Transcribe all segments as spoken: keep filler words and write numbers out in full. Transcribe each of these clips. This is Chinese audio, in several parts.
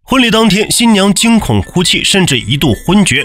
婚礼当天，新娘惊恐哭泣，甚至一度昏厥。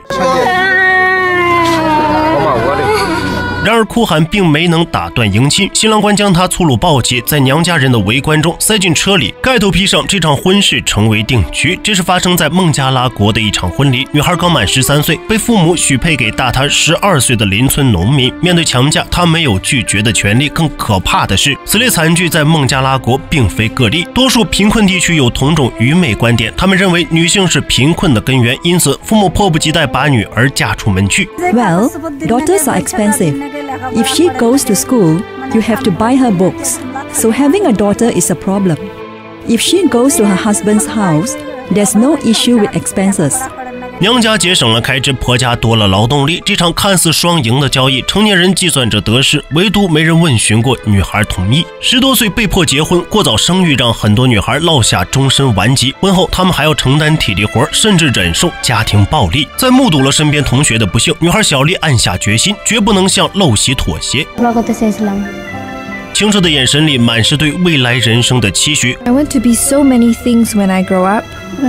然而哭喊并没能打断迎亲，新郎官将她粗鲁抱起，在娘家人的围观中塞进车里，盖头披上，这场婚事成为定局。这是发生在孟加拉国的一场婚礼，女孩刚满十三岁，被父母许配给大她十二岁的邻村农民。面对强嫁，她没有拒绝的权利。更可怕的是，此类惨剧在孟加拉国并非个例，多数贫困地区有同种愚昧观点，他们认为女性是贫困的根源，因此父母迫不及待把女儿嫁出门去。 Well, daughters are expensive.If she goes to school, you have to buy her books. So having a daughter is a problem. If she goes to her husband's house, there's no issue with expenses. 娘家节省了开支，婆家多了劳动力。这场看似双赢的交易，成年人计算着得失，唯独没人问询过女孩同意。十多岁被迫结婚，过早生育让很多女孩落下终身顽疾。婚后，她们还要承担体力活，甚至忍受家庭暴力。在目睹了身边同学的不幸，女孩小丽暗下决心，绝不能向陋习妥协。清澈的眼神里满是对未来人生的期许。 I want to be so many things when I grow up.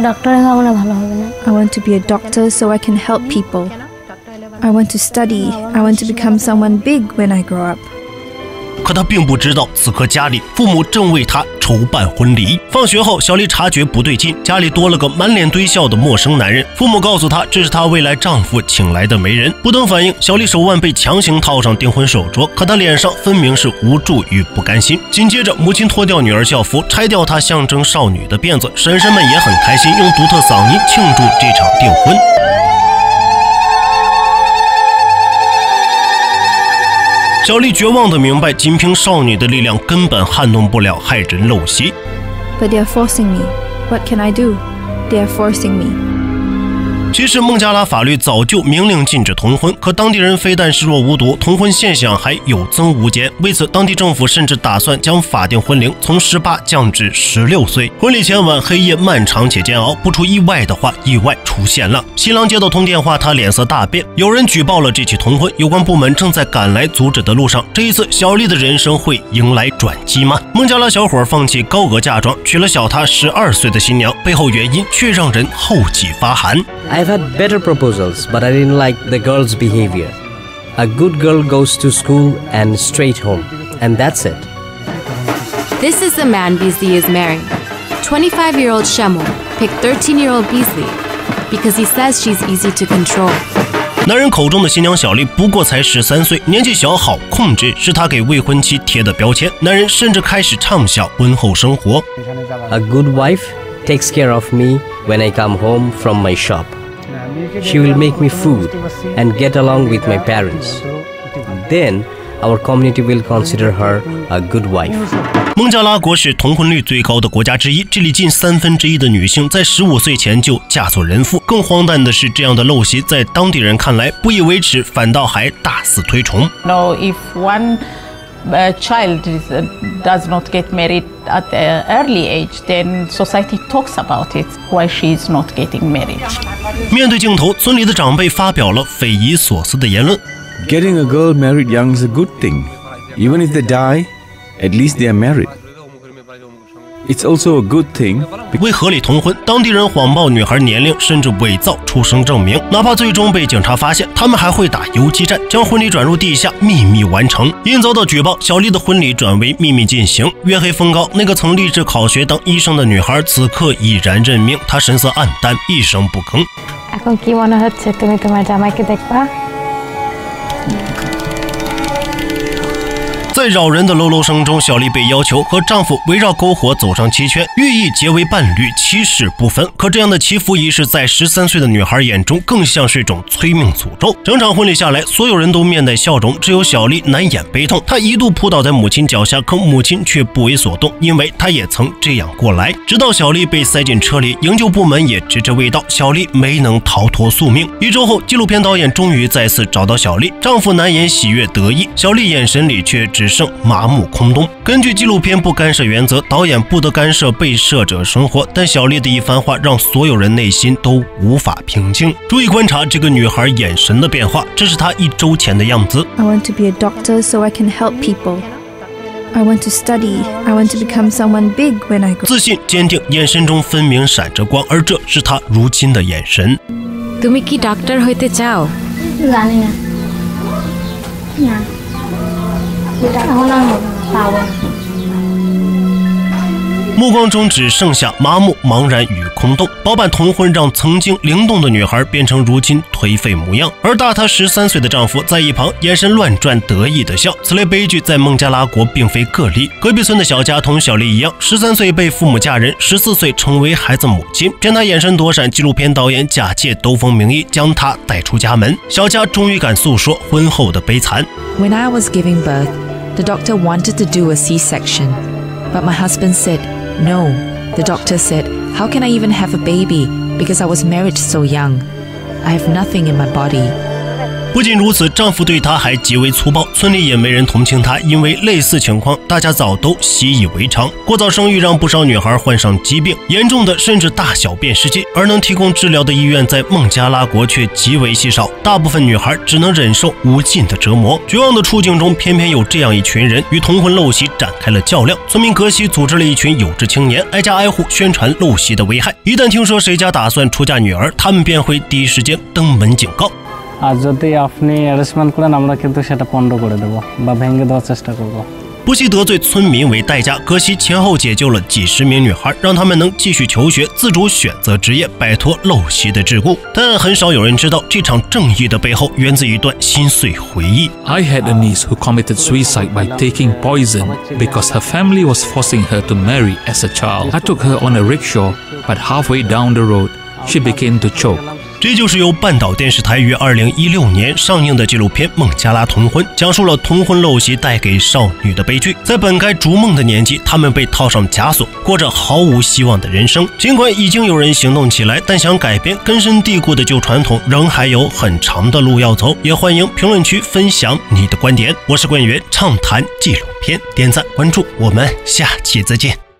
I want to be a doctor so I can help people. I want to study. I want to become someone big when I grow up. 可她并不知道，此刻家里父母正为她筹办婚礼。放学后，小丽察觉不对劲，家里多了个满脸堆笑的陌生男人。父母告诉她，这是她未来丈夫请来的媒人。不等反应，小丽手腕被强行套上订婚手镯，可她脸上分明是无助与不甘心。紧接着，母亲脱掉女儿校服，拆掉她象征少女的辫子。婶婶们也很开心，用独特嗓音庆祝这场订婚。小丽绝望地明白，仅凭少女的力量根本撼动不了害人陋习。 But they are forcing me. What can I do? They are forcing me. 其实孟加拉法律早就明令禁止同婚，可当地人非但视若无睹，同婚现象还有增无减。为此，当地政府甚至打算将法定婚龄从十八降至十六岁。婚礼前晚，黑夜漫长且煎熬，不出意外的话，意外出现了。新郎接到通电话，他脸色大变，有人举报了这起同婚，有关部门正在赶来阻止的路上。这一次，小丽的人生会迎来转机吗？孟加拉小伙放弃高额嫁妆，娶了小他十二岁的新娘，背后原因却让人后脊发寒。 I've had better proposals, but I didn't like the girl's behavior. A good girl goes to school and straight home, and that's it. This is the man Beasley is marrying. twenty-five-year-old Shemul picked thirteen-year-old Beasley because he says she's easy to control. 男人口中的新娘小丽不过才十三岁，年纪小好控制是他给未婚妻贴的标签。男人甚至开始畅想婚后生活。 A good wife takes care of me when I come home from my shop. She will make me food and get along with my parents. Then our community will consider her a good wife. 孟加拉国是同婚率最高的国家之一，这里近三分之一的女性在十五岁前就嫁作人妇。更荒诞的是，这样的陋习在当地人看来不以为耻，反倒还大肆推崇。 No, if one uh, child is, uh, does not get married at an early age, then society talks about it, why she is not getting married. 面对镜头，村里的长辈发表了匪夷所思的言论。 Getting a girl married young is a good thing. Even if they die, at least they are married. It's also a good thing. 为合理同婚，当地人谎报女孩年龄，甚至伪造出生证明。哪怕最终被警察发现，他们还会打游击战，将婚礼转入地下，秘密完成。因遭到举报，小丽的婚礼转为秘密进行。月黑风高，那个曾立志考学当医生的女孩，此刻已然认命。她神色黯淡，一声不吭。 এখন কি মনে হচ্ছে তুমি তোমার জামাইকে দেখবা？ 在扰人的喽喽声中，小丽被要求和丈夫围绕篝火走上七圈，寓意结为伴侣，七世不分。可这样的祈福仪式，在十三岁的女孩眼中，更像是一种催命诅咒。整场婚礼下来，所有人都面带笑容，只有小丽难掩悲痛。她一度扑倒在母亲脚下，可母亲却不为所动，因为她也曾这样过来。直到小丽被塞进车里，营救部门也迟迟未到，小丽没能逃脱宿命。一周后，纪录片导演终于再次找到小丽，丈夫难掩喜悦得意，小丽眼神里却只剩麻木空洞。根据纪录片不干涉原则，导演不得干涉被摄者生活，但小丽的一番话让所有人内心都无法平静。注意观察这个女孩眼神的变化，这是她一周前的样子。 I want to be a doctor so I can help people. I want to study. I want to become someone big when I grow up. 自信、坚定，眼神中分明闪着光，而这是她如今的眼神。 তুমি কি ডক্টর হইতে চাও? জানি না। না। এটা এখন আর পাবো না。 目光中只剩下麻木、茫然与空洞。包办同婚让曾经灵动的女孩变成如今颓废模样，而大她十三岁的丈夫在一旁眼神乱转，得意的笑。此类悲剧在孟加拉国并非个例。隔壁村的小佳同小丽一样，十三岁被父母嫁人，十四岁成为孩子母亲。见她眼神躲闪，纪录片导演假借兜风名义将她带出家门。小佳终于敢诉说婚后的悲惨。 When I was giving birth, the doctor wanted to do a C-section, but my husband said,No, the doctor said, how can I even have a baby? Because I was married so young. I have nothing in my body. 不仅如此，丈夫对她还极为粗暴，村里也没人同情她，因为类似情况大家早都习以为常。过早生育让不少女孩患上疾病，严重的甚至大小便失禁，而能提供治疗的医院在孟加拉国却极为稀少，大部分女孩只能忍受无尽的折磨。绝望的处境中，偏偏有这样一群人与同婚陋习展开了较量。村民格西组织了一群有志青年，挨家挨户宣传陋习的危害。一旦听说谁家打算出嫁女儿，他们便会第一时间登门警告。 আর যদি আপনি অ্যারেঞ্জমেন্ট করেন আমরা কিন্তু সেটা পণ্ড করে দেব বা ভেঙে দেওয়ার চেষ্টা করব 不惜得罪村民为代价，格西前后解救了几十名女孩，让她们能继续求学，自主选择职业，摆脱陋习的桎梏。但很少有人知道，这场正义的背后源自一段心碎回忆。 I had a niece who committed suicide by taking poison because her family was forcing her to marry as a child. I took her on a rickshaw, but halfway down the road, she began to choke. 这就是由半岛电视台于二零一六年上映的纪录片《孟加拉同婚》，讲述了同婚陋习带给少女的悲剧。在本该逐梦的年纪，她们被套上枷锁，过着毫无希望的人生。尽管已经有人行动起来，但想改变根深蒂固的旧传统，仍还有很长的路要走。也欢迎评论区分享你的观点。我是关元，畅谈纪录片，点赞关注，我们下期再见。